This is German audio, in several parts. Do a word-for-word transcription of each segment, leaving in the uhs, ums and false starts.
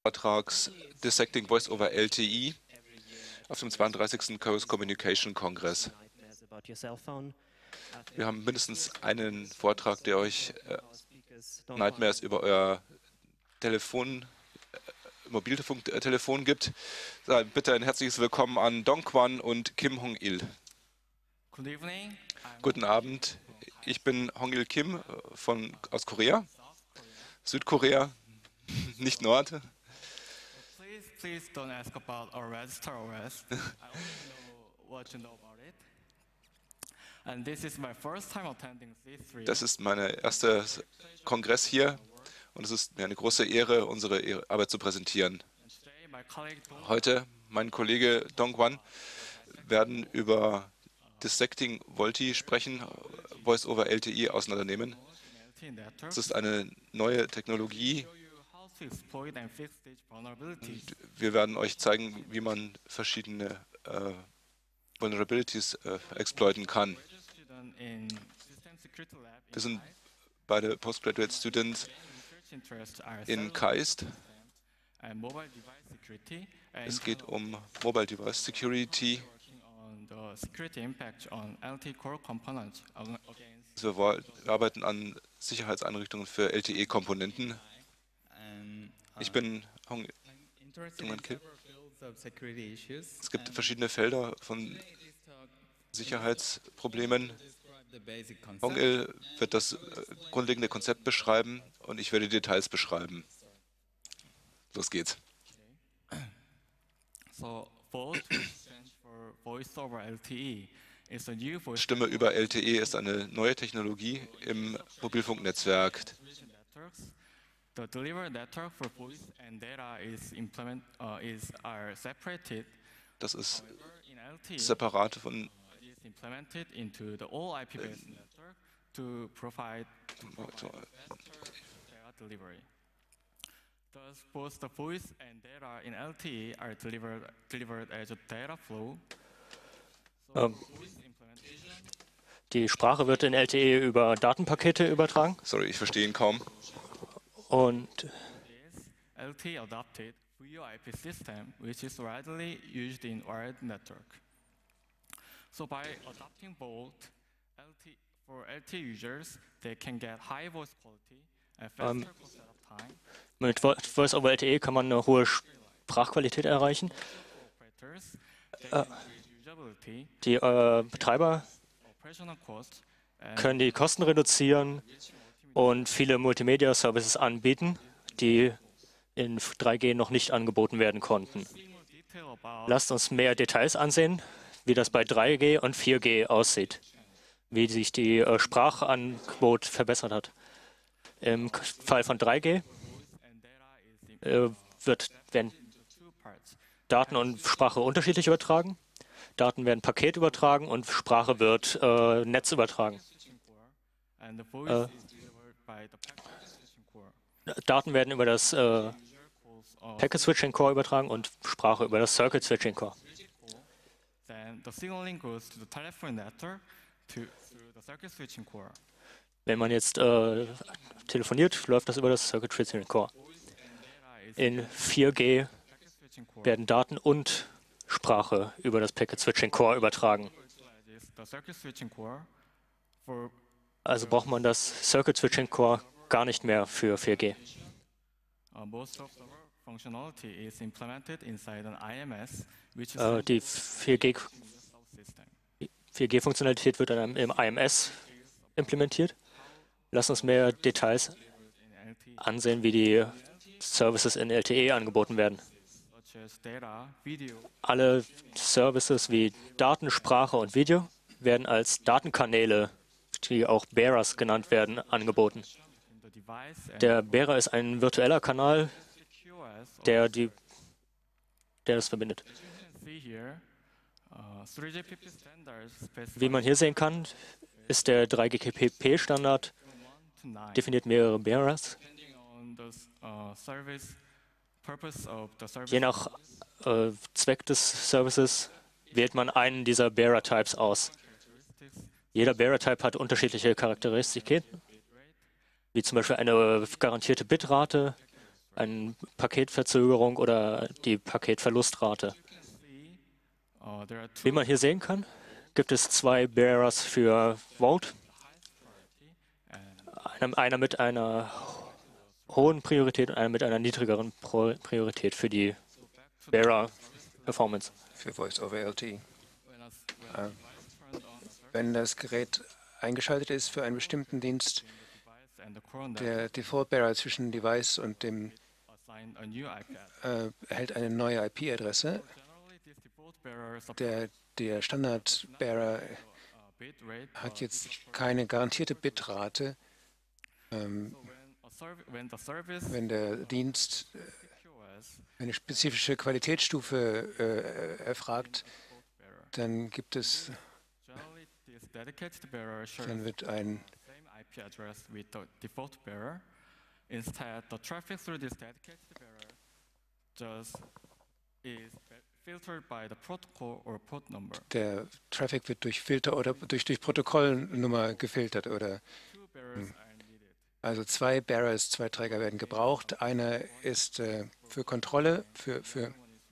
Vortrags Dissecting Voice over L T E auf dem zweiunddreißigsten Chaos Communication Kongress. Wir haben mindestens einen Vortrag, der euch äh, Nightmares über euer Telefon, äh, Mobilfunktelefon gibt. So, bitte ein herzliches Willkommen an Dongkwon und Kim Hong-il. Guten Abend, ich bin Hong-il Kim von, aus Korea, Südkorea, nicht Nord. Das ist mein erster Kongress hier und es ist mir eine große Ehre, unsere Arbeit zu präsentieren. Heute, mein Kollege Dongkwon, werden über Dissecting VoLTE sprechen, Voice over L T E auseinandernehmen. Es ist eine neue Technologie. Und wir werden euch zeigen, wie man verschiedene äh, Vulnerabilities äh, exploiten kann. Wir sind beide Postgraduate Students in KAIST. Es geht um Mobile Device Security. Also wir arbeiten an Sicherheitseinrichtungen für L T E-Komponenten. Ich bin Hong Kim. Es gibt verschiedene Felder von Sicherheitsproblemen. Hong-il wird das grundlegende Konzept beschreiben und ich werde Details beschreiben. Los geht's. Stimme über L T E ist eine neue Technologie im Mobilfunknetzwerk. Das ist separat von Thus, both the voice and data in L T E are delivered, delivered as a data flow. So ähm, die Sprache wird in L T E über Datenpakete übertragen. Sorry, ich verstehe ihn kaum. Und L T E adopted V O I P system, which is widely used in wired network. So by adopting both L T, for L T E users, they can get high voice quality and faster ähm, setup time. Mit Voice over L T E kann man eine hohe Sprachqualität erreichen. Äh, die äh, Betreiber können die Kosten reduzieren und viele Multimedia-Services anbieten, die in drei G noch nicht angeboten werden konnten. Lasst uns mehr Details ansehen, wie das bei drei G und vier G aussieht, wie sich die äh, Sprachangebot verbessert hat. Im Fall von drei G äh, wird, werden Daten und Sprache unterschiedlich übertragen. Daten werden Paket übertragen und Sprache wird äh, Netz übertragen. Äh, Daten werden über das äh, Packet Switching Core übertragen und Sprache über das Circuit Switching Core. Wenn man jetzt äh, telefoniert, läuft das über das Circuit Switching Core. In vier G werden Daten und Sprache über das Packet Switching Core übertragen. Also braucht man das Circuit Switching Core gar nicht mehr für vier G. Äh, die vier G-Funktionalität wird dann im I M S implementiert. Lass uns mehr Details ansehen, wie die Services in L T E angeboten werden. Alle Services wie Daten, Sprache und Video werden als Datenkanäle, die auch Bearers genannt werden, angeboten. Der Bearer ist ein virtueller Kanal, der, die, der das verbindet. Wie man hier sehen kann, ist der drei G P P-Standard definiert mehrere Bearers. Je nach äh, Zweck des Services wählt man einen dieser Bearer-Types aus. Jeder Bearer-Type hat unterschiedliche Charakteristiken, wie zum Beispiel eine garantierte Bitrate, eine Paketverzögerung oder die Paketverlustrate. Wie man hier sehen kann, gibt es zwei Bearers für Vault. Einer mit einer hohen Priorität und einer mit einer niedrigeren Priorität für die Bearer-Performance. Für Voice over L T E. Äh, wenn das Gerät eingeschaltet ist für einen bestimmten Dienst, der Default-Bearer zwischen Device und dem äh, erhält eine neue I P-Adresse. Der, der Standard-Bearer hat jetzt keine garantierte Bitrate. Ähm, wenn der Dienst äh, eine spezifische Qualitätsstufe äh, erfragt, dann gibt es, dann wird ein Instead, the traffic through this dedicated bearer just is filtered by the protocol or port number. Der Traffic wird durch Filter oder durch, durch Protokollnummer gefiltert oder hm. Also zwei Bearers, zwei Träger werden gebraucht. Einer ist äh, für Kontrolle, für, für,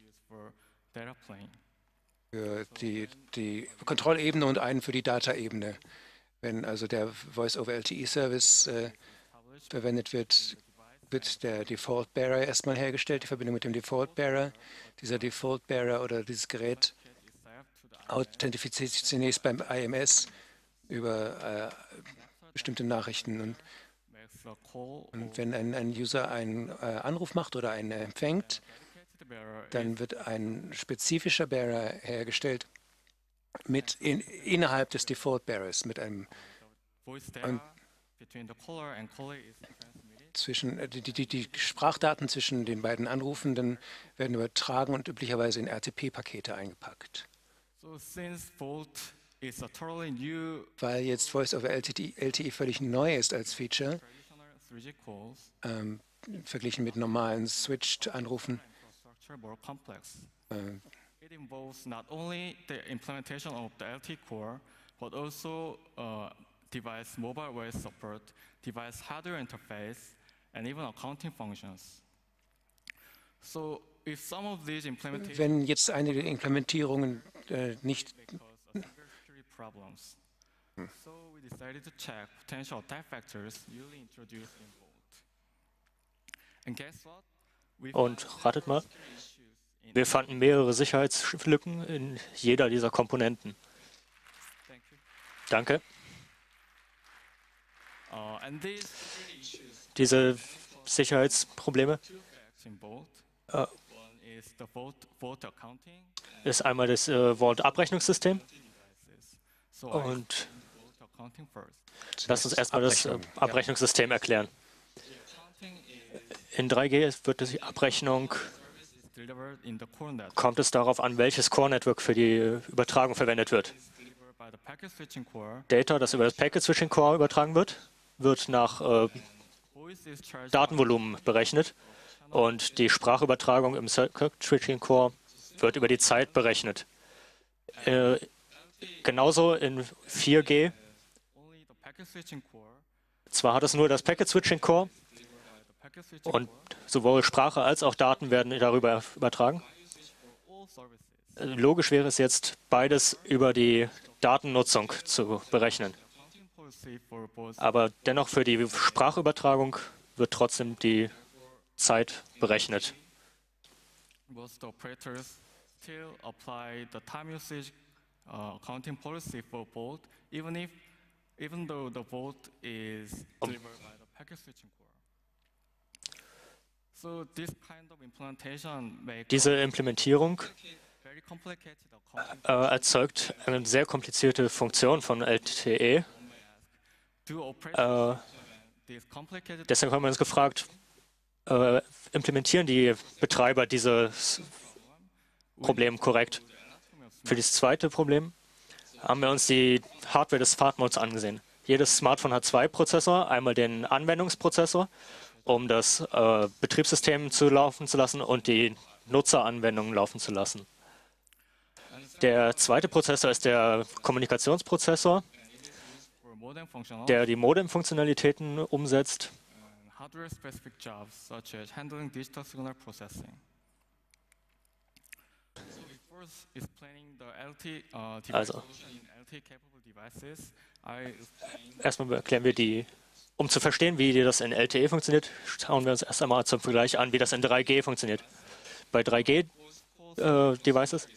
für die, die Kontrollebene und einen für die Data-Ebene. Wenn also der Voice over L T E-Service äh, verwendet wird, wird der Default-Bearer erstmal hergestellt, die Verbindung mit dem Default-Bearer. Dieser Default-Bearer oder dieses Gerät authentifiziert sich zunächst beim I M S über äh, bestimmte Nachrichten. Und, und wenn ein, ein User einen äh, Anruf macht oder einen empfängt, dann wird ein spezifischer Bearer hergestellt mit in, innerhalb des Default-Bearers, mit einem und zwischen, die, die, die Sprachdaten zwischen den beiden Anrufenden werden übertragen und üblicherweise in R T P-Pakete eingepackt. Weil jetzt Voice over L T E völlig neu ist als Feature, ähm, verglichen mit normalen Switched-Anrufen, äh, it involves not only the implementation of the L T E core, but also uh, device mobile voice support, device hardware interface, and even accounting functions. So, if some of these implementations wenn jetzt einige Implementierungen äh, nicht problems, hm. so we decided to check potential attack vectors newly introduced in Vault. And guess what? Und ratet mal, wir fanden mehrere Sicherheitslücken in jeder dieser Komponenten. Danke. Diese Sicherheitsprobleme äh, ist einmal das äh, Vault-Abrechnungssystem. Und lass uns erstmal das äh, Abrechnungssystem erklären. In drei G wird die Abrechnung, kommt es darauf an, welches Core-Network für die Übertragung verwendet wird. Data, das über das Packet Switching Core übertragen wird, wird nach äh, Datenvolumen berechnet und die Sprachübertragung im Circuit Switching Core wird über die Zeit berechnet. Äh, genauso in vier G. Zwar hat es nur das Packet Switching Core, und sowohl Sprache als auch Daten werden darüber übertragen. Logisch wäre es jetzt, beides über die Datennutzung zu berechnen. Aber dennoch für die Sprachübertragung wird trotzdem die Zeit berechnet. Diese Implementierung äh, erzeugt eine sehr komplizierte Funktion von L T E. Äh, deshalb haben wir uns gefragt, äh, implementieren die Betreiber dieses Problem korrekt? Für das zweite Problem haben wir uns die Hardware des Smart Modes angesehen. Jedes Smartphone hat zwei Prozessor, einmal den Anwendungsprozessor, um das äh, Betriebssystem zu laufen zu lassen und die Nutzeranwendungen laufen zu lassen. Der zweite Prozessor ist der Kommunikationsprozessor, der die Modem-Funktionalitäten umsetzt hardware-specific jobs such as handling digital signal processing. So before explaining the L T uh, device Also, solution in L T-capable devices, I explained erstmal erklären wir die, um zu verstehen, wie das in L T E funktioniert, schauen wir uns erst einmal zum Vergleich an, wie das in drei G funktioniert. Bei drei G-Devices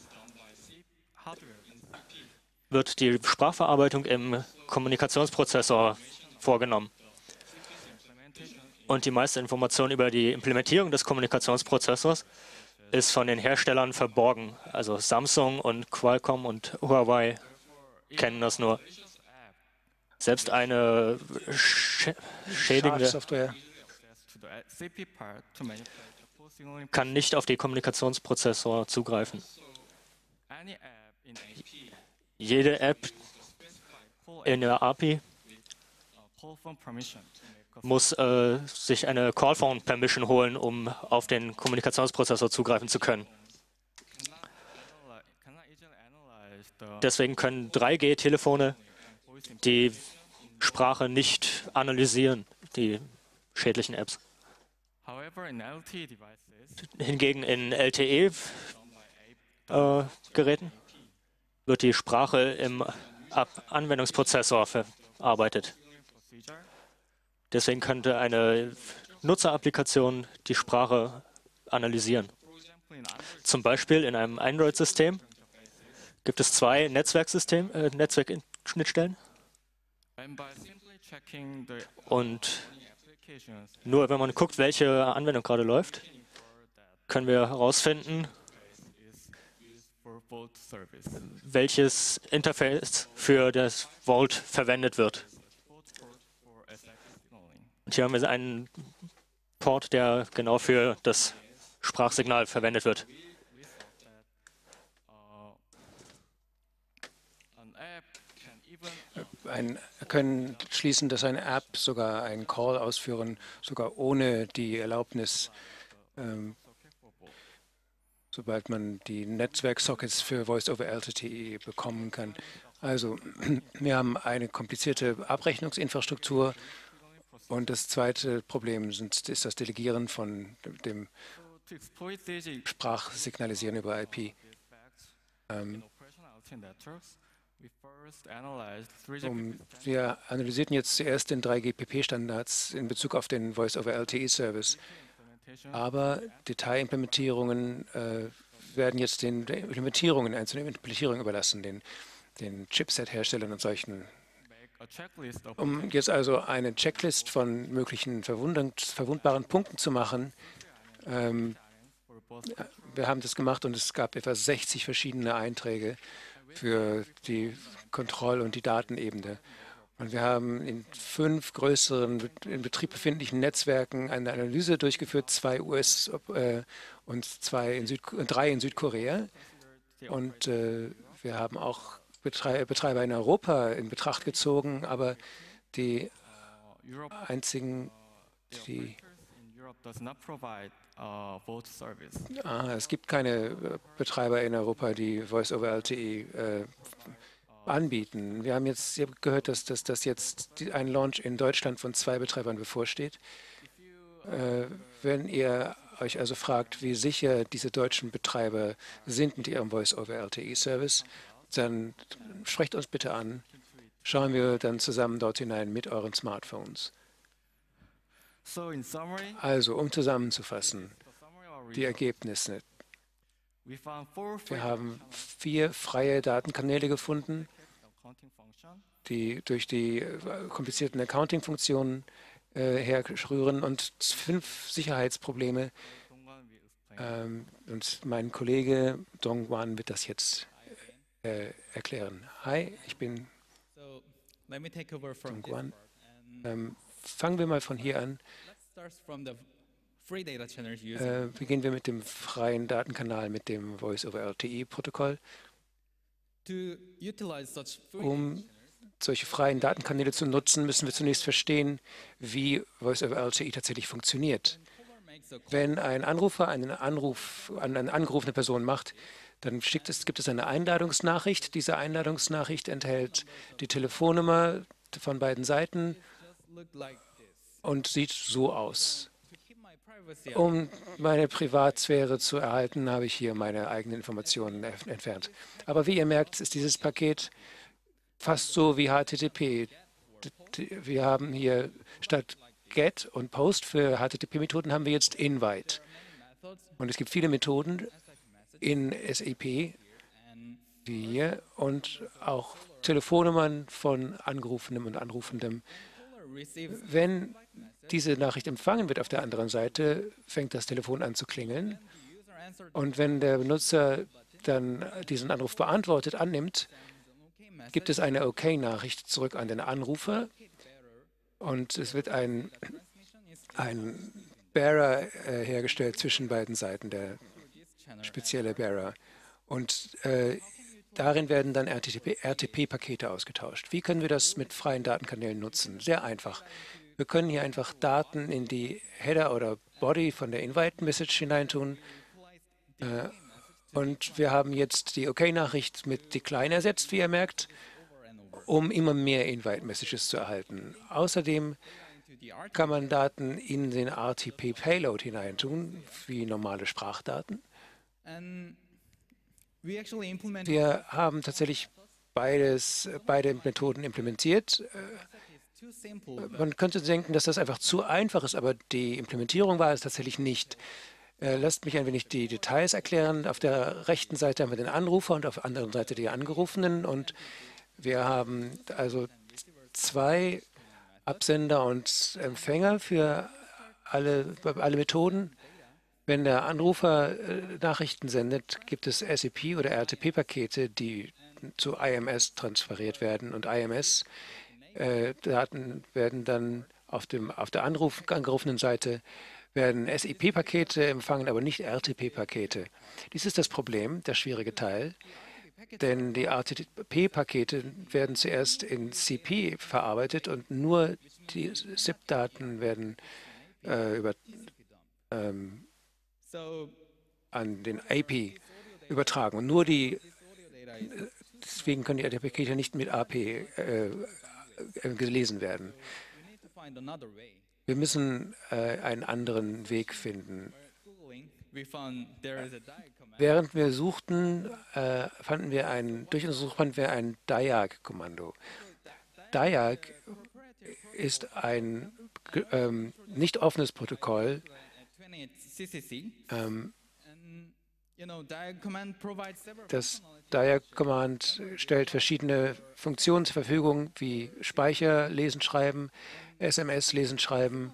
wird die Sprachverarbeitung im Kommunikationsprozessor vorgenommen. Und die meiste Information über die Implementierung des Kommunikationsprozessors ist von den Herstellern verborgen. Also Samsung und Qualcomm und Huawei kennen das nur. Selbst eine sch schädigende Schadsoftware kann nicht auf die Kommunikationsprozessor zugreifen. Jede App in der A P I muss äh, sich eine Callphone Permission holen, um auf den Kommunikationsprozessor zugreifen zu können. Deswegen können drei G-Telefone die Sprache nicht analysieren, die schädlichen Apps. Hingegen in L T E-Geräten äh, wird die Sprache im Anwendungsprozessor verarbeitet. Deswegen könnte eine Nutzerapplikation die Sprache analysieren. Zum Beispiel in einem Android-System gibt es zwei Netzwerksystem, äh, Netzwerkschnittstellen. Und nur wenn man guckt, welche Anwendung gerade läuft, können wir herausfinden, welches Interface für das Vault verwendet wird. Und hier haben wir einen Port, der genau für das Sprachsignal verwendet wird. Ein, können schließen, dass eine App sogar einen Call ausführen, sogar ohne die Erlaubnis, ähm, sobald man die Netzwerksockets für Voice over L T E bekommen kann. Also wir haben eine komplizierte Abrechnungsinfrastruktur und das zweite Problem sind, ist das Delegieren von dem Sprachsignalisieren über I P. Ähm, Um, wir analysierten jetzt zuerst den drei G P P-Standards in Bezug auf den Voice over L T E-Service, aber Detailimplementierungen äh, werden jetzt den Implementierungen, einzelnen Implementierungen überlassen, den, den Chipset-Herstellern und solchen. Um jetzt also eine Checklist von möglichen verwundbaren Punkten zu machen, ähm, wir haben das gemacht und es gab etwa sechzig verschiedene Einträge für die Kontroll- und die Datenebene. Und wir haben in fünf größeren, in Betrieb befindlichen Netzwerken eine Analyse durchgeführt, zwei U S äh, und zwei in Süd, drei in Südkorea. Und äh, wir haben auch Betrei Betreiber in Europa in Betracht gezogen, aber die einzigen, die Ah, es gibt keine Betreiber in Europa, die Voice over L T E äh, anbieten. Wir haben jetzt gehört, dass, dass, dass jetzt ein Launch in Deutschland von zwei Betreibern bevorsteht. Äh, wenn ihr euch also fragt, wie sicher diese deutschen Betreiber sind mit ihrem Voice over L T E-Service, dann sprecht uns bitte an. Schauen wir dann zusammen dort hinein mit euren Smartphones. Also, um zusammenzufassen, die Ergebnisse. Wir haben vier freie Datenkanäle gefunden, die durch die komplizierten Accounting-Funktionen äh, herrühren und fünf Sicherheitsprobleme. Ähm, und mein Kollege Dongwan wird das jetzt äh, erklären. Hi, ich bin Dongwan. Ähm, fangen wir mal von hier an. Äh, beginnen wir mit dem freien Datenkanal, mit dem Voice over L T E-Protokoll. Um solche freien Datenkanäle zu nutzen, müssen wir zunächst verstehen, wie Voice over L T E tatsächlich funktioniert. Wenn ein Anrufer einen Anruf an eine angerufene Person macht, dann es, gibt es eine Einladungsnachricht. Diese Einladungsnachricht enthält die Telefonnummer von beiden Seiten und sieht so aus. Um meine Privatsphäre zu erhalten, habe ich hier meine eigenen Informationen entfernt. Aber wie ihr merkt, ist dieses Paket fast so wie H T T P. Wir haben hier statt GET und POST für H T T P-Methoden haben wir jetzt Invite. Und es gibt viele Methoden in S A P, wie hier, und auch Telefonnummern von Angerufenem und Anrufendem. Wenn diese Nachricht empfangen wird auf der anderen Seite, fängt das Telefon an zu klingeln. Und wenn der Benutzer dann diesen Anruf beantwortet, annimmt, gibt es eine OK-Nachricht zurück an den Anrufer. Und es wird ein, ein Bearer äh, hergestellt zwischen beiden Seiten, der spezielle Bearer. Und äh, darin werden dann R T P-Pakete ausgetauscht. Wie können wir das mit freien Datenkanälen nutzen? Sehr einfach. Wir können hier einfach Daten in die Header oder Body von der Invite-Message hineintun. Äh, und wir haben jetzt die OK-Nachricht mit Decline ersetzt, wie ihr merkt, um immer mehr Invite-Messages zu erhalten. Außerdem kann man Daten in den R T P-Payload hineintun, wie normale Sprachdaten. Wir haben tatsächlich beides, beide Methoden implementiert. Man könnte denken, dass das einfach zu einfach ist, aber die Implementierung war es tatsächlich nicht. Lasst mich ein wenig die Details erklären. Auf der rechten Seite haben wir den Anrufer und auf der anderen Seite die Angerufenen. Und wir haben also zwei Absender und Empfänger für alle, alle Methoden. Wenn der Anrufer äh, Nachrichten sendet, gibt es S A P- oder R T P-Pakete, die zu I M S transferiert werden. Und I M S-Daten äh, werden dann auf, dem, auf der Anruf, angerufenen Seite werden S I P-Pakete empfangen, aber nicht R T P-Pakete. Dies ist das Problem, der schwierige Teil. Denn die R T P-Pakete werden zuerst in C P verarbeitet und nur die S I P-Daten werden äh, über ähm, an den A P übertragen. Und nur die, deswegen können die R T P-Pakete nicht mit A P äh, gelesen werden. Wir müssen äh, einen anderen Weg finden. Während wir suchten, äh, fanden wir ein, durch unsere Suche fanden wir ein Diag-Kommando. Diag ist ein ähm, nicht offenes Protokoll. Ähm, das Diag-Command stellt verschiedene Funktionen zur Verfügung, wie Speicher, Lesen, Schreiben, S M S, Lesen, Schreiben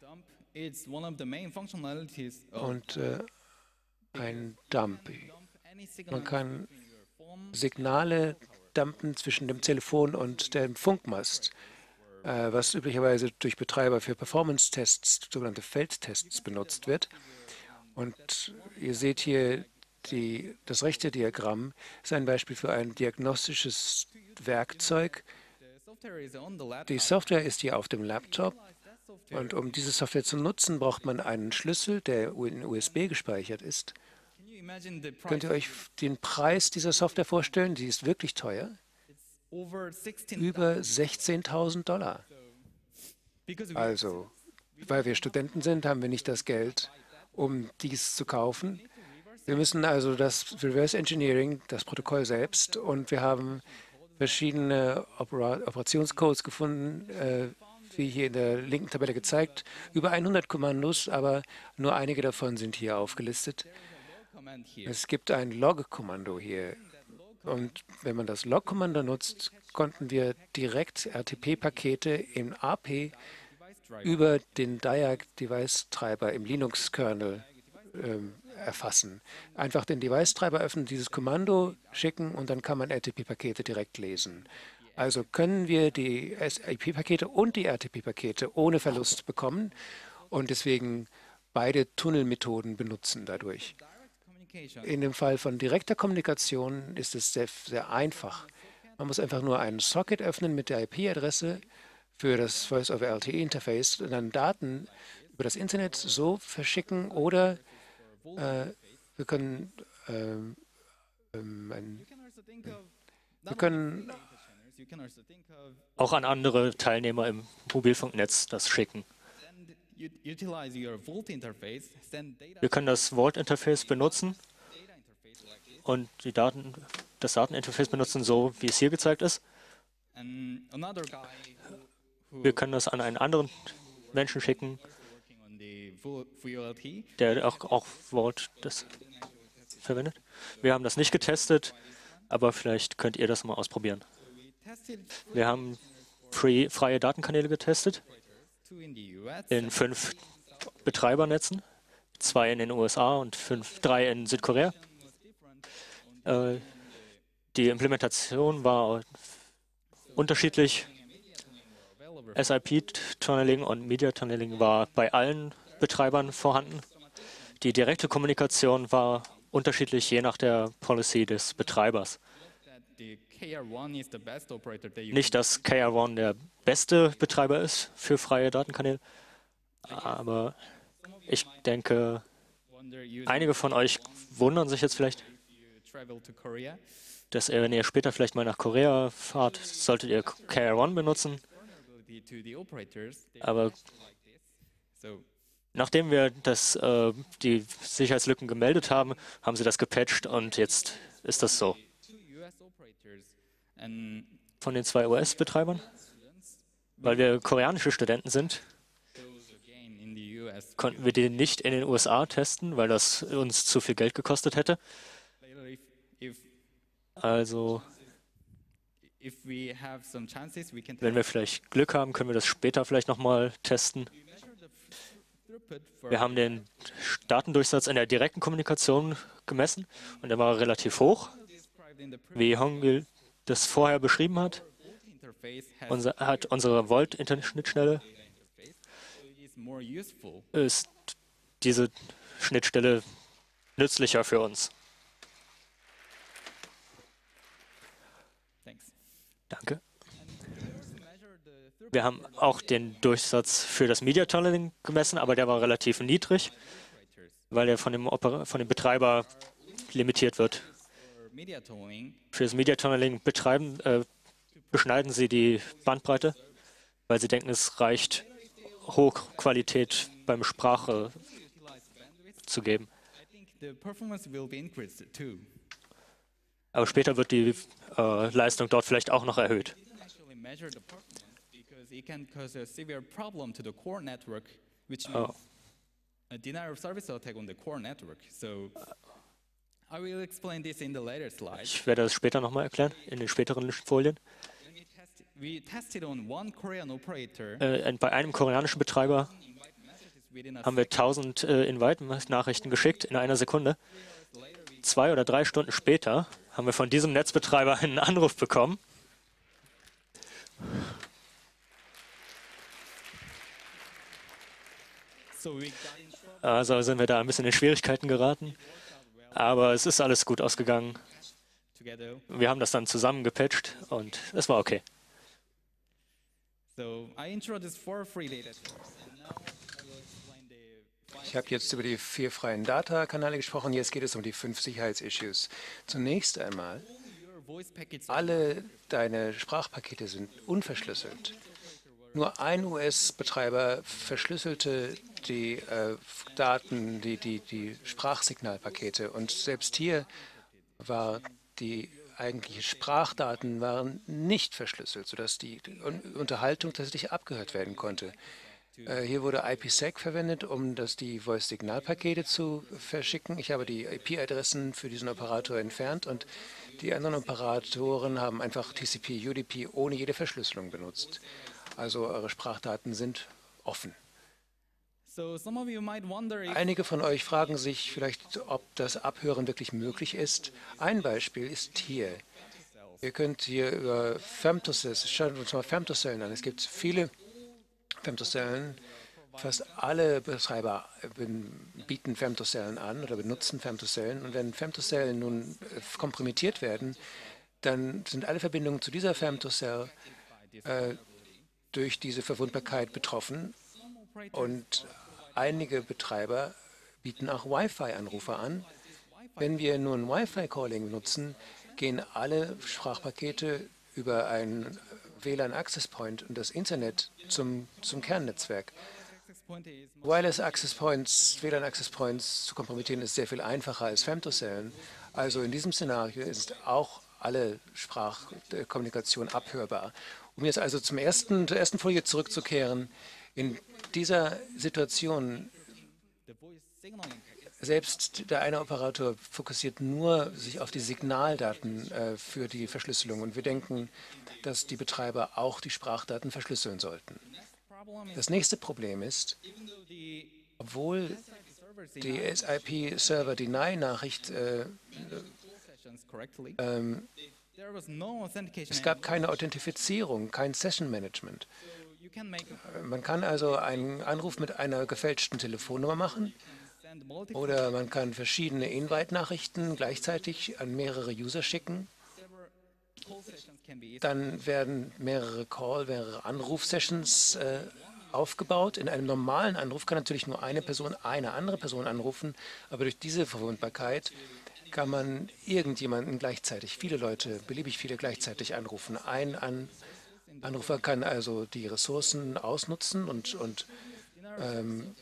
und äh, ein Dump. Man kann Signale dumpen zwischen dem Telefon und dem Funkmast, äh, was üblicherweise durch Betreiber für Performance-Tests, sogenannte Feldtests, benutzt wird. Und ihr seht hier, die, das rechte Diagramm ist ein Beispiel für ein diagnostisches Werkzeug. Die Software ist hier auf dem Laptop. Und um diese Software zu nutzen, braucht man einen Schlüssel, der in U S B gespeichert ist. Könnt ihr euch den Preis dieser Software vorstellen? Die ist wirklich teuer. Über sechzehntausend Dollar. Also, weil wir Studenten sind, haben wir nicht das Geld, um dies zu kaufen. Wir müssen also das Reverse Engineering, das Protokoll selbst, und wir haben verschiedene Opera Operationscodes gefunden, äh, wie hier in der linken Tabelle gezeigt, über hundert Kommandos, aber nur einige davon sind hier aufgelistet. Es gibt ein Log-Kommando hier. Und wenn man das Log-Kommando nutzt, konnten wir direkt R T P-Pakete im A P über den Diag-Device-Treiber im Linux-Kernel ähm, erfassen. Einfach den Device-Treiber öffnen, dieses Kommando schicken und dann kann man R T P-Pakete direkt lesen. Also können wir die S I P-Pakete und die R T P-Pakete ohne Verlust bekommen und deswegen beide Tunnelmethoden benutzen dadurch. In dem Fall von direkter Kommunikation ist es sehr, sehr einfach. Man muss einfach nur einen Socket öffnen mit der I P-Adresse für das Voice-over-L T E-Interface und dann Daten über das Internet so verschicken oder äh, wir können, ähm, ähm, ein, wir können auch an andere Teilnehmer im Mobilfunknetz das schicken. Wir können das Vault-Interface benutzen und die Daten, das Dateninterface benutzen, so wie es hier gezeigt ist. Wir können das an einen anderen Menschen schicken, der auch, auch Vault das verwendet. Wir haben das nicht getestet, aber vielleicht könnt ihr das mal ausprobieren. Wir haben free, freie Datenkanäle getestet in fünf Betreibernetzen, zwei in den U S A und fünf, drei in Südkorea. Äh, die Implementation war unterschiedlich. S I P-Tunneling und Media-Tunneling war bei allen Betreibern vorhanden. Die direkte Kommunikation war unterschiedlich, je nach der Policy des Betreibers. Nicht, dass K R eins der beste Betreiber ist für freie Datenkanäle, aber ich denke, einige von euch wundern sich jetzt vielleicht, dass ihr, wenn ihr später vielleicht mal nach Korea fahrt, solltet ihr K R eins benutzen. Aber nachdem wir das, äh, die Sicherheitslücken gemeldet haben, haben sie das gepatcht und jetzt ist das so. Von den zwei U S-Betreibern, weil wir koreanische Studenten sind, konnten wir die nicht in den U S A testen, weil das uns zu viel Geld gekostet hätte. Also, wenn wir vielleicht Glück haben, können wir das später vielleicht nochmal testen. Wir haben den Datendurchsatz in der direkten Kommunikation gemessen und der war relativ hoch, wie Hongil das vorher beschrieben hat. Unser, hat unsere Volt-Internet-Schnittstelle ist diese Schnittstelle nützlicher für uns. Danke. Wir haben auch den Durchsatz für das Media Tunneling gemessen, aber der war relativ niedrig, weil er von dem, Oper von dem Betreiber limitiert wird. Für das Media Tunneling betreiben, äh, beschneiden sie die Bandbreite, weil sie denken, es reicht, Hochqualität beim Sprache zu geben. Aber später wird die äh, Leistung dort vielleicht auch noch erhöht. Oh. Ich werde das später nochmal erklären, in den späteren Folien. Äh, bei einem koreanischen Betreiber haben wir tausend äh, Invite-Nachrichten geschickt in einer Sekunde. Zwei oder drei Stunden später haben wir von diesem Netzbetreiber einen Anruf bekommen. Also sind wir da ein bisschen in Schwierigkeiten geraten. Aber es ist alles gut ausgegangen. Wir haben das dann zusammen gepatcht und es war okay. Ich habe jetzt über die vier freien Data-Kanäle gesprochen. Jetzt geht es um die fünf Sicherheitsissues. Zunächst einmal, alle deine Sprachpakete sind unverschlüsselt. Nur ein U S-Betreiber verschlüsselte die äh, Daten, die, die, die Sprachsignalpakete. Und selbst hier war die eigentliche Sprachdaten waren nicht verschlüsselt, sodass die Unterhaltung tatsächlich abgehört werden konnte. Äh, hier wurde I P sec verwendet, um das die Voice-Signalpakete zu verschicken. Ich habe die I P-Adressen für diesen Operator entfernt und die anderen Operatoren haben einfach T C P, U D P ohne jede Verschlüsselung benutzt. Also eure Sprachdaten sind offen. Einige von euch fragen sich vielleicht, ob das Abhören wirklich möglich ist. Ein Beispiel ist hier. Ihr könnt hier über Femtocellen, schaut uns mal Femtocellen an. Es gibt viele Femtocellen. Fast alle Betreiber bieten Femtocellen an oder benutzen Femtocellen. Und wenn Femtocellen nun kompromittiert werden, dann sind alle Verbindungen zu dieser Femtocell äh, durch diese Verwundbarkeit betroffen. Und einige Betreiber bieten auch Wi-Fi-Anrufe an. Wenn wir nun Wi-Fi-Calling nutzen, gehen alle Sprachpakete über einen W L A N Access Point und das Internet zum, zum Kernnetzwerk. Wireless Access Points, W L A N Access Points zu kompromittieren ist sehr viel einfacher als Femtocellen. Also in diesem Szenario ist auch alle Sprachkommunikation abhörbar. Um jetzt also zum ersten, zur ersten Folie zurückzukehren, in dieser Situation, selbst der eine Operator fokussiert nur sich auf die Signaldaten äh, für die Verschlüsselung. Und wir denken, dass die Betreiber auch die Sprachdaten verschlüsseln sollten. Das nächste Problem ist, obwohl die S I P-Server Deny-Nachricht äh, ähm, es gab keine Authentifizierung, kein Session-Management. Man kann also einen Anruf mit einer gefälschten Telefonnummer machen oder man kann verschiedene Invite-Nachrichten gleichzeitig an mehrere User schicken. Dann werden mehrere Call, mehrere Anruf-Sessions äh, aufgebaut. In einem normalen Anruf kann natürlich nur eine Person eine andere Person anrufen, aber durch diese Verwundbarkeit kann man irgendjemanden gleichzeitig, viele Leute, beliebig viele gleichzeitig anrufen. Ein An Anrufer kann also die Ressourcen ausnutzen und, und ähm,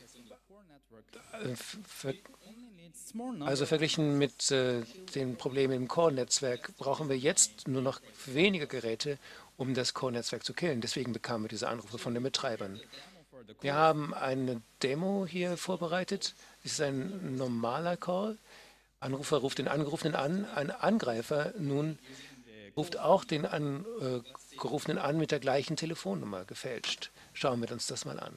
ver also verglichen mit äh, den Problemen im Core-Netzwerk brauchen wir jetzt nur noch weniger Geräte, um das Core-Netzwerk zu killen. Deswegen bekamen wir diese Anrufe von den Betreibern. Wir haben eine Demo hier vorbereitet. Das ist ein normaler Call. Anrufer ruft den Angerufenen an. Ein Angreifer nun ruft auch den Angerufenen an mit der gleichen Telefonnummer, gefälscht. Schauen wir uns das mal an.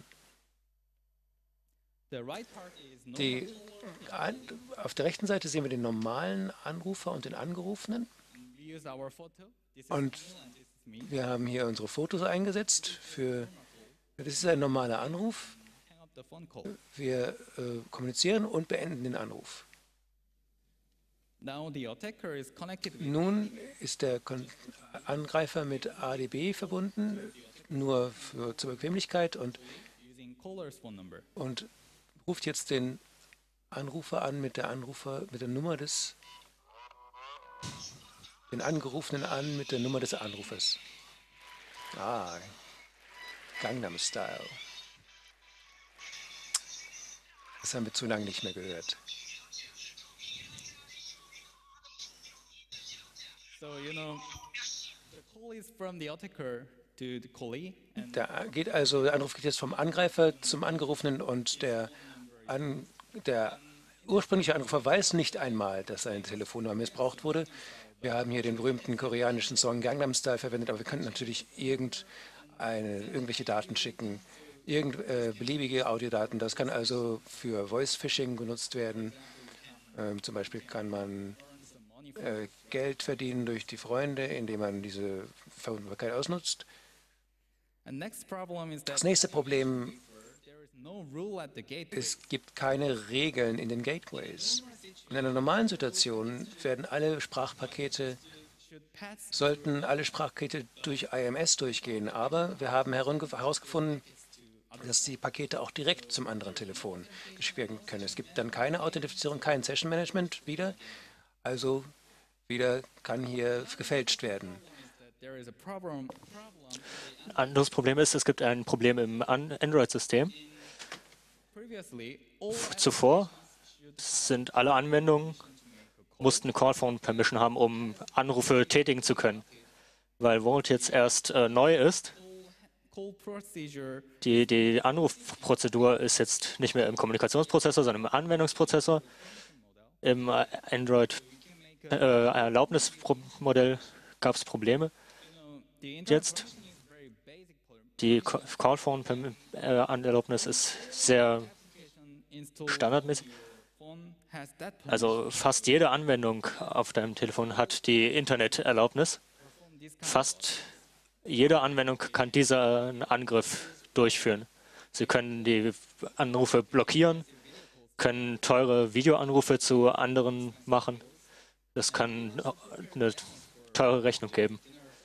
Die, auf der rechten Seite sehen wir den normalen Anrufer und den Angerufenen. Und wir haben hier unsere Fotos eingesetzt. Für, das ist ein normaler Anruf. Wir äh, kommunizieren und beenden den Anruf. Nun ist der Kon Angreifer mit A D B verbunden, nur für, zur Bequemlichkeit und, und ruft jetzt den Anrufer an mit der Anrufer mit der Nummer des den Angerufenen an mit der Nummer des Anrufers. Ah, Gangnam Style. Das haben wir zu lange nicht mehr gehört. Da geht also, der Anruf geht jetzt vom Angreifer zum Angerufenen und der, an, der ursprüngliche Anrufer weiß nicht einmal, dass seine Telefonnummer missbraucht wurde. Wir haben hier den berühmten koreanischen Song Gangnam Style verwendet, aber wir könnten natürlich irgendeine, irgendwelche Daten schicken, irgend, äh, beliebige Audiodaten. Das kann also für Voice-Phishing genutzt werden. Ähm, zum Beispiel kann man äh, Geld verdienen durch die Freunde, indem man diese Verwundbarkeit ausnutzt. Das nächste Problem: Es gibt keine Regeln in den Gateways. In einer normalen Situation werden alle Sprachpakete, sollten alle Sprachpakete durch I M S durchgehen, aber wir haben herausgefunden, dass die Pakete auch direkt zum anderen Telefon geschickt werden können. Es gibt dann keine Authentifizierung, kein Session Management wieder, also wieder kann hier gefälscht werden. Ein anderes Problem ist, es gibt ein Problem im Android-System. Zuvor sind alle Anwendungen, mussten Callphone Permission haben, um Anrufe tätigen zu können. Weil Volt jetzt erst äh, neu ist, die, die Anrufprozedur ist jetzt nicht mehr im Kommunikationsprozessor, sondern im Anwendungsprozessor. Im äh, Android-Erlaubnismodell äh, gab es Probleme. Jetzt die Callphone-Erlaubnis ist sehr standardmäßig. Also fast jede Anwendung auf deinem Telefon hat die Interneterlaubnis. Fast jede Anwendung kann diesen Angriff durchführen. Sie können die Anrufe blockieren, können teure Videoanrufe zu anderen machen. Das kann eine teure Rechnung geben.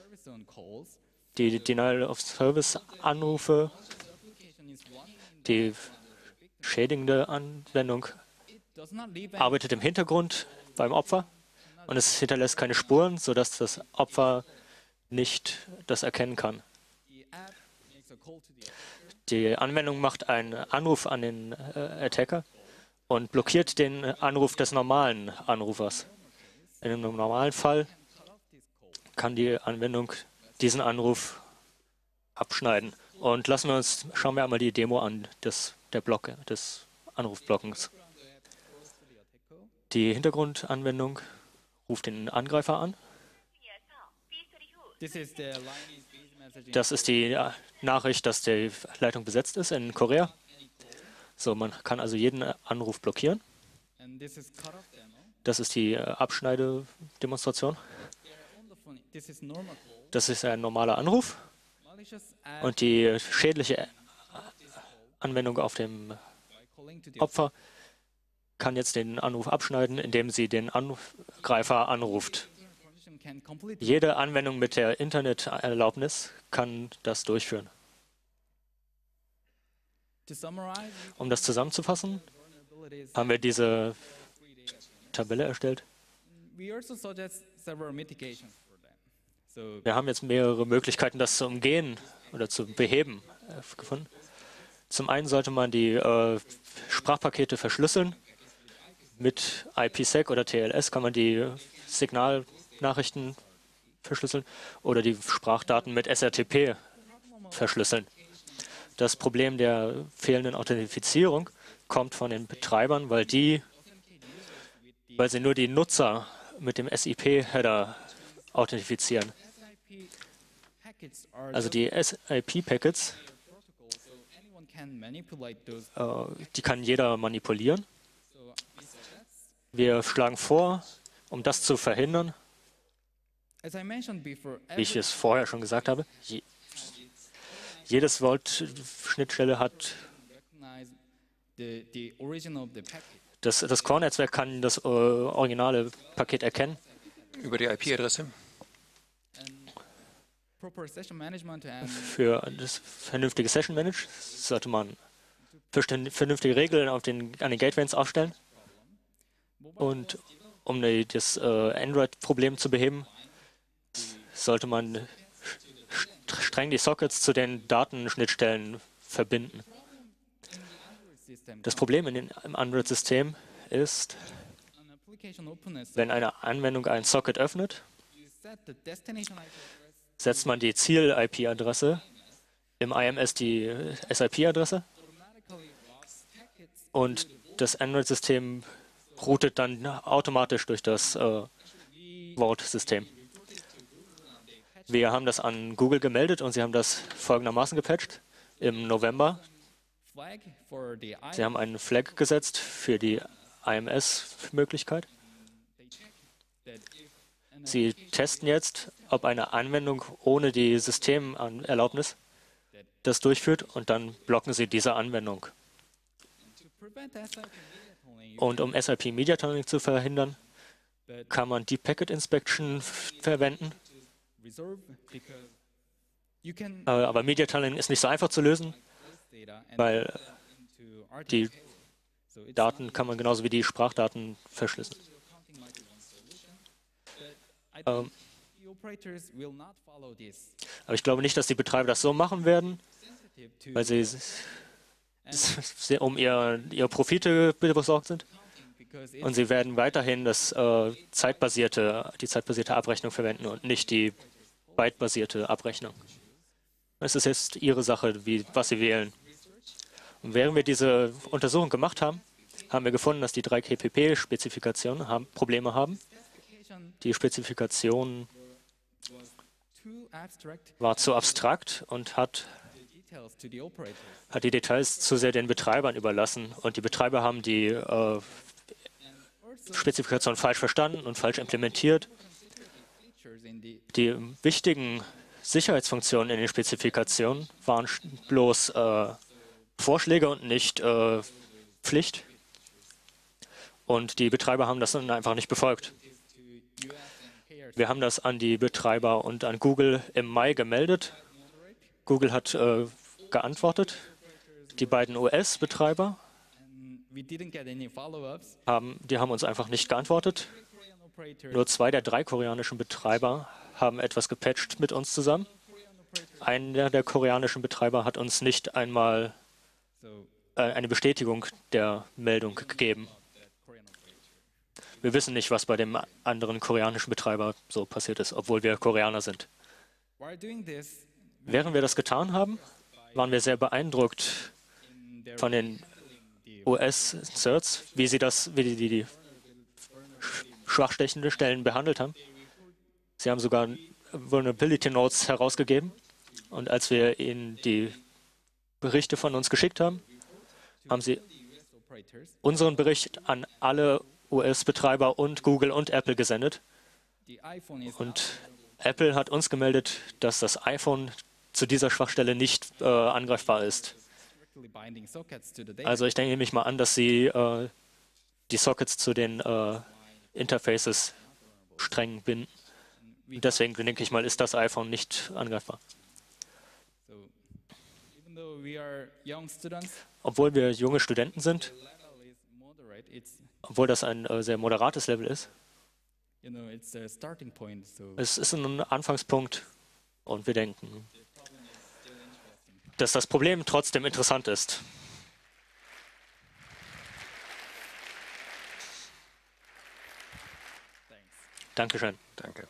Die Denial-of-Service-Anrufe, die schädigende Anwendung, arbeitet im Hintergrund beim Opfer und es hinterlässt keine Spuren, sodass das Opfer nicht das erkennen kann. Die Anwendung macht einen Anruf an den äh, Attacker und blockiert den Anruf des normalen Anrufers. In einem normalen Fall kann die Anwendung diesen Anruf abschneiden. Und lassen wir uns, schauen wir einmal die Demo an des, der Block, des Anrufblockens. Die Hintergrundanwendung ruft den Angreifer an. Das ist die Nachricht, dass die Leitung besetzt ist in Korea. So, man kann also jeden Anruf blockieren. Das ist die Abschneidedemonstration. Das ist ein normaler Anruf. Und die schädliche Anwendung auf dem Opfer kann jetzt den Anruf abschneiden, indem sie den Angreifer anruft. Jede Anwendung mit der Interneterlaubnis kann das durchführen. Um das zusammenzufassen, haben wir diese Tabelle erstellt. Wir haben jetzt mehrere Möglichkeiten, das zu umgehen oder zu beheben, äh, gefunden. Zum einen sollte man die äh, Sprachpakete verschlüsseln. Mit I P sec oder T L S kann man die Signalnachrichten verschlüsseln oder die Sprachdaten mit S R T P verschlüsseln. Das Problem der fehlenden Authentifizierung kommt von den Betreibern, weil die, weil sie nur die Nutzer mit dem S I P-Header authentifizieren. Also die S I P-Packets, äh, die kann jeder manipulieren. Wir schlagen vor, um das zu verhindern, wie ich es vorher schon gesagt habe, je, jedes Vault-Schnittstelle hat, das, das Core-Netzwerk kann das äh, originale Paket erkennen. Über die I P-Adresse. Für das vernünftige Session Manage sollte man vernünftige Regeln auf den, an den Gateways aufstellen. Und um die, das äh, Android-Problem zu beheben, sollte man streng die Sockets zu den Datenschnittstellen verbinden. Das Problem in den, im Android-System ist, wenn eine Anwendung ein Socket öffnet, setzt man die Ziel-I P-Adresse, im I M S die S I P-Adresse und das Android-System routet dann automatisch durch das äh, Vault-System. Wir haben das an Google gemeldet und sie haben das folgendermaßen gepatcht im November. Sie haben einen Flag gesetzt für die I M S-Möglichkeit. Sie testen jetzt, ob eine Anwendung ohne die Systemerlaubnis das durchführt und dann blocken sie diese Anwendung. Und um S I P Media Tunneling zu verhindern, kann man Deep Packet Inspection verwenden. Aber Media Tunneling ist nicht so einfach zu lösen, weil die Daten kann man genauso wie die Sprachdaten verschlüsseln. Ähm, aber ich glaube nicht, dass die Betreiber das so machen werden, weil sie sehr um ihr, ihre Profite besorgt sind. Und sie werden weiterhin das, äh, zeitbasierte, die zeitbasierte Abrechnung verwenden und nicht die bytebasierte Abrechnung. Es ist jetzt ihre Sache, wie, was sie wählen. Und während wir diese Untersuchung gemacht haben, haben wir gefunden, dass die drei K P P-Spezifikationen haben, Probleme haben. Die Spezifikation war zu abstrakt und hat, hat die Details zu sehr den Betreibern überlassen. Und die Betreiber haben die äh, Spezifikation falsch verstanden und falsch implementiert. Die wichtigen Sicherheitsfunktionen in den Spezifikationen waren bloß äh, Vorschläge und nicht äh, Pflicht. Und die Betreiber haben das dann einfach nicht befolgt. Wir haben das an die Betreiber und an Google im Mai gemeldet. Google hat äh, geantwortet. Die beiden U S-Betreiber haben, die haben uns einfach nicht geantwortet. Nur zwei der drei koreanischen Betreiber haben etwas gepatcht mit uns zusammen. einer der koreanischen Betreiber hat uns nicht einmal äh, eine Bestätigung der Meldung gegeben. Wir wissen nicht, was bei dem anderen koreanischen Betreiber so passiert ist, obwohl wir Koreaner sind. Während wir das getan haben, waren wir sehr beeindruckt von den U S-Certs, wie sie das, wie die, die, die schwachstechende Stellen behandelt haben. Sie haben sogar Vulnerability Notes herausgegeben. Und als wir ihnen die Berichte von uns geschickt haben, haben sie unseren Bericht an alle U S-Betreiber und Google und Apple gesendet. Und Apple hat uns gemeldet, dass das iPhone zu dieser Schwachstelle nicht äh, angreifbar ist. Also ich denke nämlich mal an, dass sie äh, die Sockets zu den äh, Interfaces streng binden. Deswegen denke ich mal, ist das iPhone nicht angreifbar. Obwohl wir junge Studenten sind, obwohl das ein äh, sehr moderates Level ist, es ist ein Anfangspunkt und wir denken, dass das Problem trotzdem interessant ist. Dankeschön. Danke.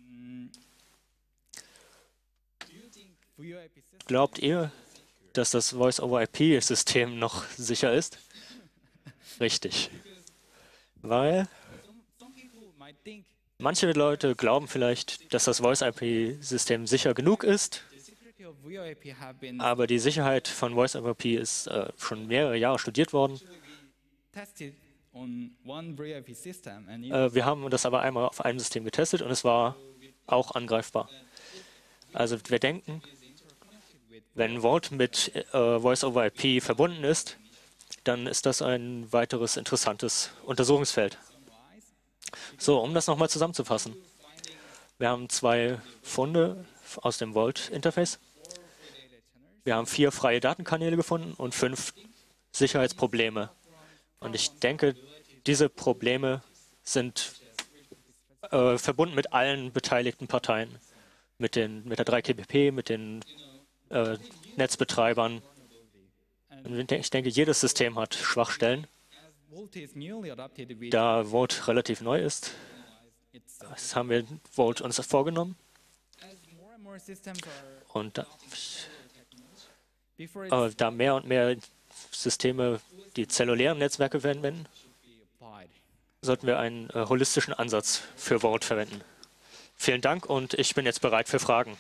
Glaubt ihr, dass das Voice-over I P-System noch sicher ist? Richtig. Weil manche Leute glauben vielleicht, dass das Voice-I P-System sicher genug ist, aber die Sicherheit von Voice-over I P ist äh, schon mehrere Jahre studiert worden. Äh, wir haben das aber einmal auf einem System getestet und es war auch angreifbar. Also wir denken, wenn Vault mit äh, Voice-over I P verbunden ist, dann ist das ein weiteres interessantes Untersuchungsfeld. So, um das nochmal zusammenzufassen. Wir haben zwei Funde aus dem Vault-Interface. Wir haben vier freie Datenkanäle gefunden und fünf Sicherheitsprobleme. Und ich denke, diese Probleme sind äh, verbunden mit allen beteiligten Parteien. Mit, den, mit der drei K P P, mit den äh, Netzbetreibern. Und ich denke, jedes System hat Schwachstellen. Da Vault relativ neu ist, das haben wir Vault uns vorgenommen. Und da, äh, da mehr und mehr Systeme die zellulären Netzwerke verwenden, sollten wir einen äh, holistischen Ansatz für Vault verwenden. Vielen Dank und ich bin jetzt bereit für Fragen.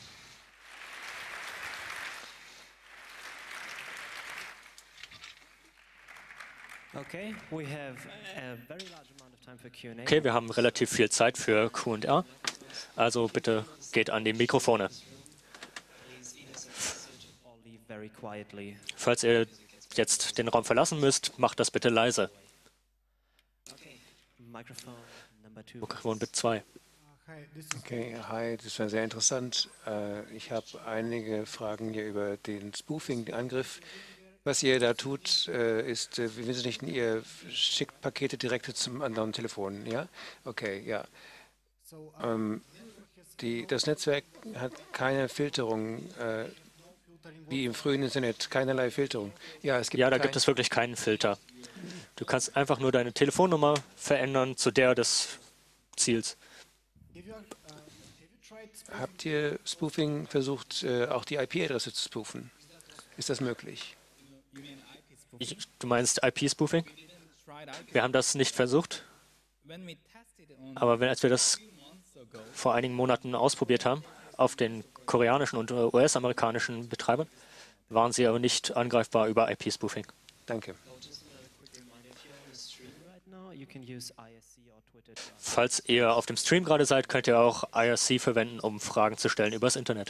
Okay, we have a very large amount of time for Q and A. Okay, wir haben relativ viel Zeit für Q und A. Also bitte geht an die Mikrofone. Falls ihr jetzt den Raum verlassen müsst, macht das bitte leise. Mikrofon Bit zwei. Okay, hi, das war sehr interessant. Ich habe einige Fragen hier über den Spoofing, den Angriff. Was ihr da tut, ist, im Wesentlichen, ihr schickt Pakete direkt zum anderen Telefon, ja? Okay, ja. Ähm, die, das Netzwerk hat keine Filterung, äh, wie im frühen Internet, keinerlei Filterung. Ja, es gibt ja, da kein gibt es wirklich keinen Filter. Du kannst einfach nur deine Telefonnummer verändern zu der des Ziels. Habt ihr Spoofing versucht, auch die I P-Adresse zu spoofen? Ist das möglich? Ich, du meinst I P-Spoofing? Wir haben das nicht versucht. Aber wenn, als wir das vor einigen Monaten ausprobiert haben, auf den koreanischen und U S-amerikanischen Betreibern, waren sie aber nicht angreifbar über I P-Spoofing. Danke. Falls ihr auf dem Stream gerade seid, könnt ihr auch I R C verwenden, um Fragen zu stellen übers Internet.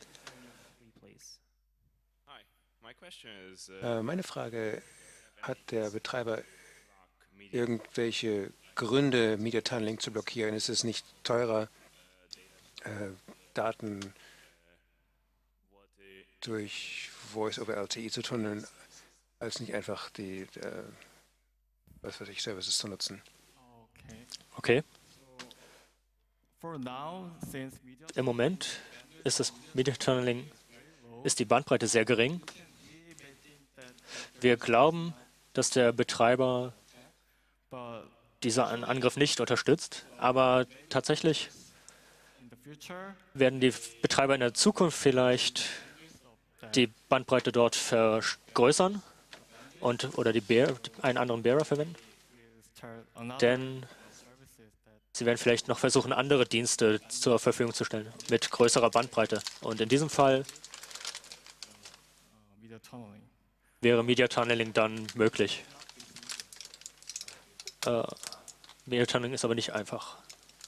Äh, meine Frage, hat der Betreiber irgendwelche Gründe, Media Tunneling zu blockieren? Ist es nicht teurer, äh, Daten durch Voice-over L T E zu tunneln, als nicht einfach die äh, was weiß ich, Services zu nutzen? Okay. Im Moment ist das Media Tunneling ist die Bandbreite sehr gering. Wir glauben, dass der Betreiber diesen Angriff nicht unterstützt, aber tatsächlich werden die Betreiber in der Zukunft vielleicht die Bandbreite dort vergrößern und oder die Bear, einen anderen Bearer verwenden. Denn sie werden vielleicht noch versuchen, andere Dienste zur Verfügung zu stellen mit größerer Bandbreite. Und in diesem Fall wäre Media Tunneling dann möglich. Äh, Media Tunneling ist aber nicht einfach.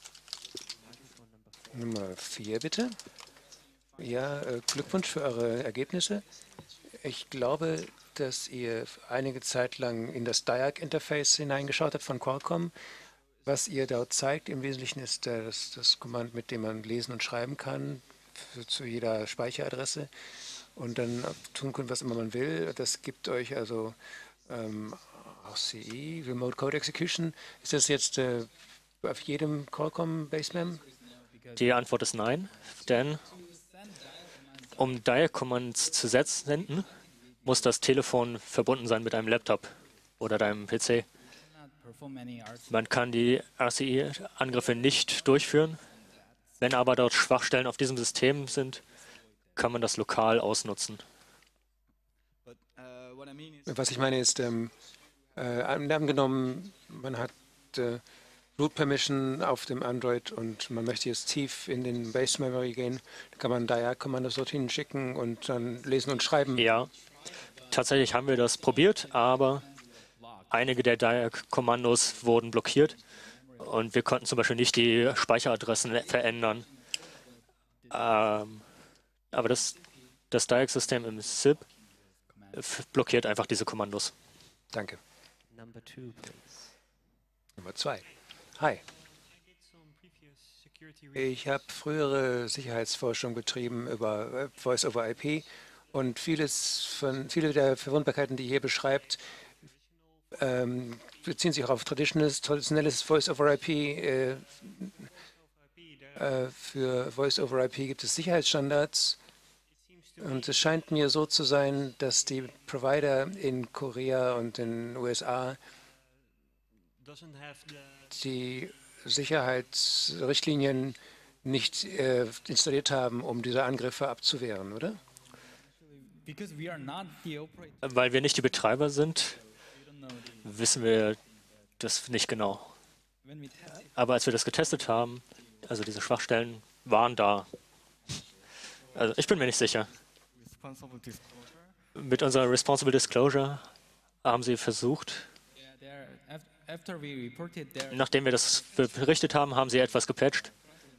Nummer vier, bitte. Ja, äh, Glückwunsch für eure Ergebnisse. Ich glaube, dass ihr einige Zeit lang in das D I A C-Interface hineingeschaut habt von Qualcomm. Was ihr dort zeigt, im Wesentlichen ist äh, das, das Kommand, mit dem man lesen und schreiben kann, für, zu jeder Speicheradresse und dann tun kann, was immer man will. Das gibt euch also ähm, auch C E, Remote Code Execution. Ist das jetzt äh, auf jedem Qualcomm Basemem? Die Antwort ist nein, denn um D I A C-Commands zu senden, muss das Telefon verbunden sein mit einem Laptop oder deinem P C. Man kann die R C I-Angriffe nicht durchführen. Wenn aber dort Schwachstellen auf diesem System sind, kann man das lokal ausnutzen. Was ich meine ist, ähm, äh, angenommen, man hat äh, Root Permission auf dem Android und man möchte jetzt tief in den Base Memory gehen, dann kann man D I A C-Kommandos dorthin schicken und dann lesen und schreiben. Ja, tatsächlich haben wir das probiert, aber einige der D I A C-Kommandos wurden blockiert und wir konnten zum Beispiel nicht die Speicheradressen verändern. Ähm, aber das, das D I A C-System im S I B blockiert einfach diese Kommandos. Danke. Number two, please. Nummer zwei. Hi. Ich habe frühere Sicherheitsforschung betrieben über Voice over I P und vieles von, viele der Verwundbarkeiten, die ihr hier beschreibt, ähm, beziehen sich auch auf traditionelles, traditionelles Voice over I P. Äh, äh, für Voice over I P gibt es Sicherheitsstandards und es scheint mir so zu sein, dass die Provider in Korea und in den U S A die Sicherheitsrichtlinien nicht äh, installiert haben, um diese Angriffe abzuwehren, oder? Weil wir nicht die Betreiber sind, wissen wir das nicht genau. Aber als wir das getestet haben, also diese Schwachstellen waren da. Also ich bin mir nicht sicher. Mit unserer Responsible Disclosure haben sie versucht, nachdem wir das berichtet haben, haben sie etwas gepatcht.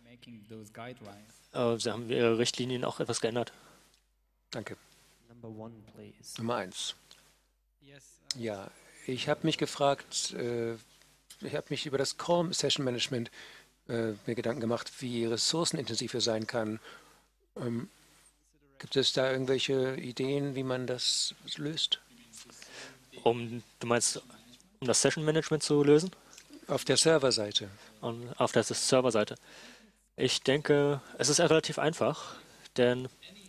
Äh, sie haben ihre Richtlinien auch etwas geändert. Danke. Number one, please. Nummer eins. Ja, ich habe mich gefragt, äh, ich habe mich über das Chrome Session Management äh, mir Gedanken gemacht, wie ressourcenintensiv es sein kann. Ähm, gibt es da irgendwelche Ideen, wie man das löst? Um, du meinst, um das Session Management zu lösen? Auf der Serverseite. Und auf der Serverseite. Ich denke, es ist relativ einfach, denn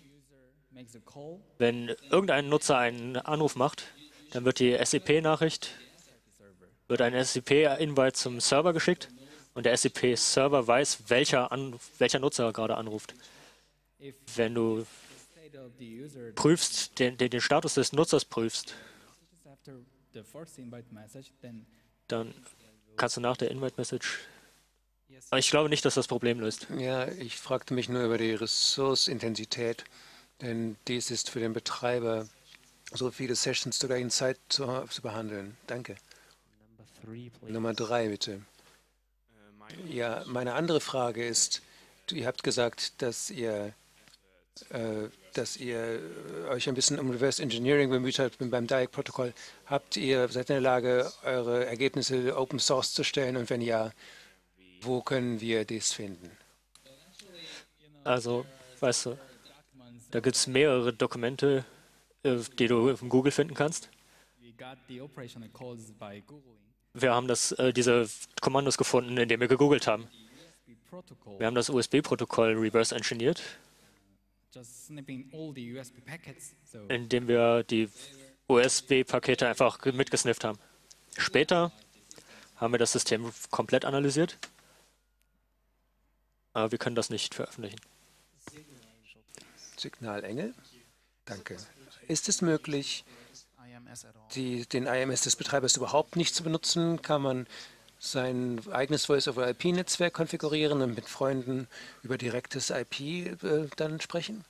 wenn irgendein Nutzer einen Anruf macht, dann wird die S C P-Nachricht, wird ein S C P-Invite zum Server geschickt und der S C P-Server weiß, welcher, An welcher Nutzer gerade anruft. Wenn du prüfst, den, den, den Status des Nutzers prüfst, dann kannst du nach der Invite-Message. Aber ich glaube nicht, dass das Problem löst. Ja, ich fragte mich nur über die Ressourcenintensität, denn dies ist für den Betreiber, so viele Sessions zur gleichen Zeit zu, zu behandeln. Danke. Number three, please. Nummer drei, bitte. Ja, meine andere Frage ist, ihr habt gesagt, dass ihr, äh, dass ihr euch ein bisschen um Reverse Engineering bemüht habt beim D I A C-Protokoll. Habt ihr, seid ihr in der Lage, eure Ergebnisse Open Source zu stellen? Und wenn ja, wo können wir das finden? Also, weißt du, da gibt es mehrere Dokumente, äh, die du auf Google finden kannst. Wir haben das, äh, diese Kommandos gefunden, indem wir gegoogelt haben. Wir haben das U S B-Protokoll reverse engineert. indem wir die U S B-Pakete einfach mitgesnifft haben. Später haben wir das System komplett analysiert, aber wir können das nicht veröffentlichen. Signalengel, danke. Ist es möglich, die, den I M S des Betreibers überhaupt nicht zu benutzen? Kann man sein eigenes Voice-over-I P-Netzwerk konfigurieren und mit Freunden über direktes I P äh, dann sprechen?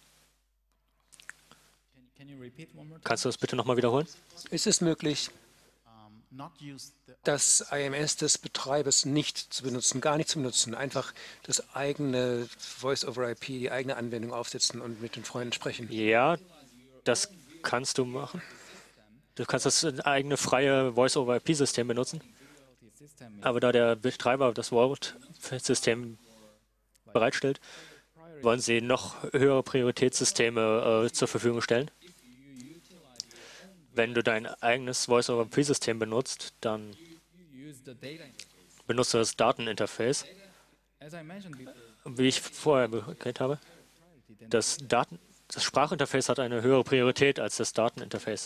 Kannst du das bitte nochmal wiederholen? Ist es möglich, das I M S des Betreibers nicht zu benutzen, gar nicht zu benutzen, einfach das eigene Voice-over-I P, die eigene Anwendung aufsetzen und mit den Freunden sprechen? Ja, das kannst du machen. Du kannst das eigene freie Voice-over-I P-System benutzen. Aber da der Betreiber das Word-System bereitstellt, wollen sie noch höhere Prioritätssysteme äh, zur Verfügung stellen. Wenn du dein eigenes Voice-over-I P-System benutzt, dann benutzt du das Dateninterface. Wie ich vorher erklärt habe, das, Daten, das Sprachinterface hat eine höhere Priorität als das Dateninterface.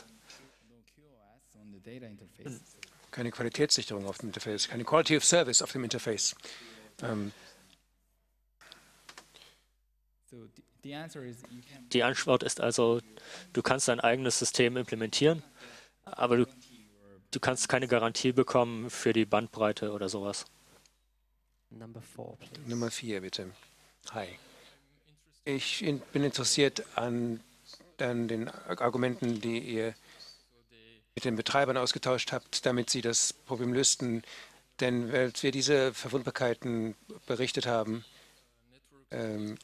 Keine Qualitätssicherung auf dem Interface, keine Quality of Service auf dem Interface. Ähm, Die Antwort ist also, du kannst dein eigenes System implementieren, aber du, du kannst keine Garantie bekommen für die Bandbreite oder sowas. Nummer vier, bitte. Hi. Ich in, bin interessiert an, an den Argumenten, die ihr mit den Betreibern ausgetauscht habt, damit sie das Problem lösten. Denn als wir diese Verwundbarkeiten berichtet haben, ähm,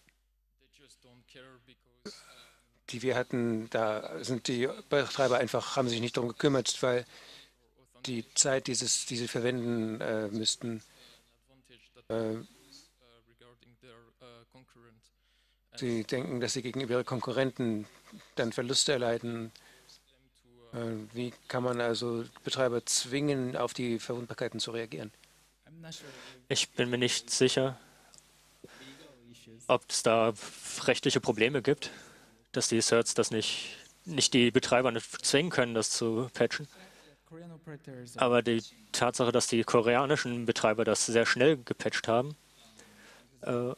die wir hatten, da sind die Betreiber einfach, haben sich nicht darum gekümmert, weil die Zeit, dieses, die sie verwenden äh, müssten, äh, sie denken, dass sie gegenüber ihren Konkurrenten dann Verluste erleiden. Äh, wie kann man also Betreiber zwingen, auf die Verwundbarkeiten zu reagieren? Ich bin mir nicht sicher, ob es da rechtliche Probleme gibt, dass die Certs das nicht, nicht die Betreiber nicht zwingen können, das zu patchen. Aber die Tatsache, dass die koreanischen Betreiber das sehr schnell gepatcht haben, äh,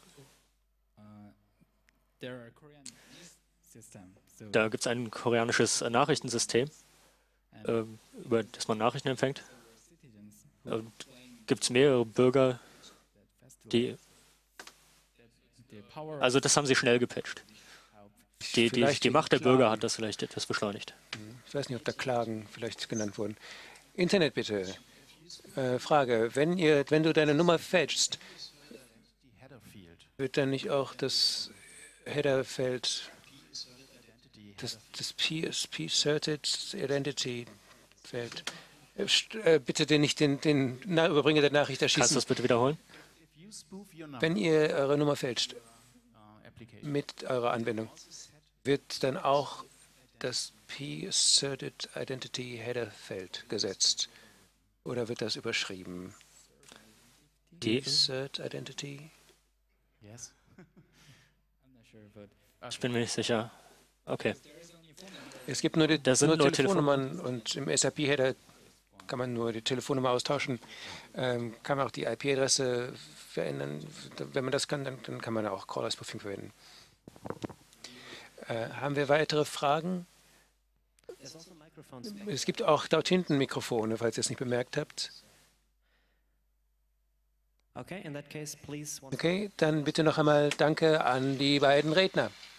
da gibt es ein koreanisches Nachrichtensystem, äh, über das man Nachrichten empfängt. Äh, gibt es mehrere Bürger, die... Also das haben sie schnell gepatcht. Die, die, die Macht der Bürger hat das vielleicht etwas beschleunigt. Ich weiß nicht, ob da Klagen vielleicht genannt wurden. Internet bitte. Äh, Frage, wenn, ihr, wenn du deine Nummer fälschst, wird dann nicht auch das Headerfeld, das, das P S P-Certed Identity Feld, äh, bitte den nicht den, den na, Überbringer der Nachricht erschießen. Kannst du das bitte wiederholen? Wenn ihr eure Nummer fälscht mit eurer Anwendung, wird dann auch das P-Certed Identity Header Feld gesetzt? Oder wird das überschrieben? Die P-Cert Identity? Ich bin mir nicht sicher. Okay. Es gibt nur, die, Da sind nur, nur Telefonnummern und im S A P-Header kann man nur die Telefonnummer austauschen. Ähm, kann man auch die I P-Adresse verändern. Wenn man das kann, dann, dann kann man auch Crawler-Spoofing verwenden. Äh, haben wir weitere Fragen? Es gibt auch dort hinten Mikrofone, falls ihr es nicht bemerkt habt. Okay, in that case, please. Okay, dann bitte noch einmal Danke an die beiden Redner.